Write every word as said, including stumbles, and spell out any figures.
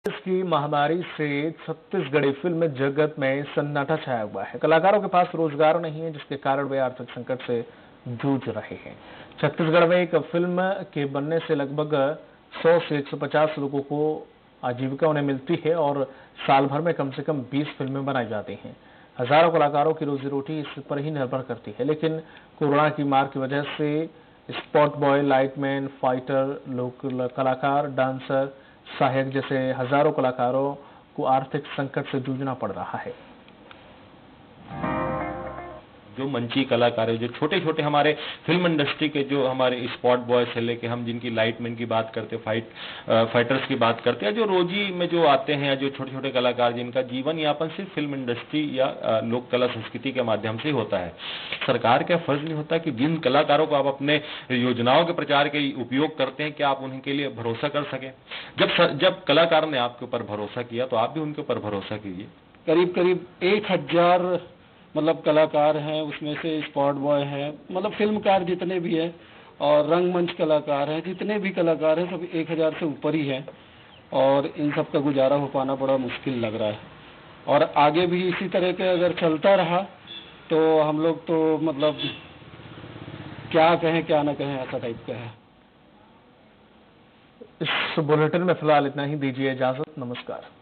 की महामारी से छत्तीसगढ़ी फिल्म जगत में सन्नाटा छाया हुआ है। कलाकारों के पास रोजगार नहीं है, जिसके कारण वे आर्थिक संकट से जूझ रहे हैं। छत्तीसगढ़ में एक फिल्म के बनने से लगभग सौ से एक सौ पचास लोगों को आजीविका उन्हें मिलती है और साल भर में कम से कम बीस फिल्में बनाई जाती हैं। हजारों कलाकारों की रोजी रोटी इस पर ही निर्भर करती है, लेकिन कोरोना की मार की वजह से स्पॉट बॉय, लाइटमैन, फाइटर, लोक कलाकार, डांसर, सहायक जैसे हजारों कलाकारों को आर्थिक संकट से जूझना पड़ रहा है। जो मंची कलाकार है, जो छोटे छोटे हमारे फिल्म इंडस्ट्री के जो हमारे स्पॉट बॉय से लेके हम जिनकी लाइटमैन की बात करते, फाइट फाइटर्स की बात करते हैं, जो रोजी में जो आते हैं, जो छोटे छोटे कलाकार जिनका जीवन यापन सिर्फ फिल्म इंडस्ट्री या लोक कला संस्कृति के माध्यम से होता है। सरकार का फर्ज नहीं होता कि जिन कलाकारों को आप अपने योजनाओं के प्रचार के उपयोग करते हैं, क्या आप उनके लिए भरोसा कर सकें। जब जब कलाकार ने आपके ऊपर भरोसा किया तो आप भी उनके ऊपर भरोसा कीजिए। करीब करीब एक हजार मतलब कलाकार हैं, उसमें से स्पॉट बॉय हैं, मतलब फिल्मकार जितने भी हैं और रंगमंच कलाकार हैं, जितने भी कलाकार हैं सब एक हजार से ऊपर ही हैं और इन सब का गुजारा हो पाना बड़ा मुश्किल लग रहा है। और आगे भी इसी तरह के अगर चलता रहा तो हम लोग तो मतलब क्या कहें क्या ना कहें, ऐसा टाइप का है। इस बुलेटिन में फिलहाल इतना ही, दीजिए इजाजत, नमस्कार।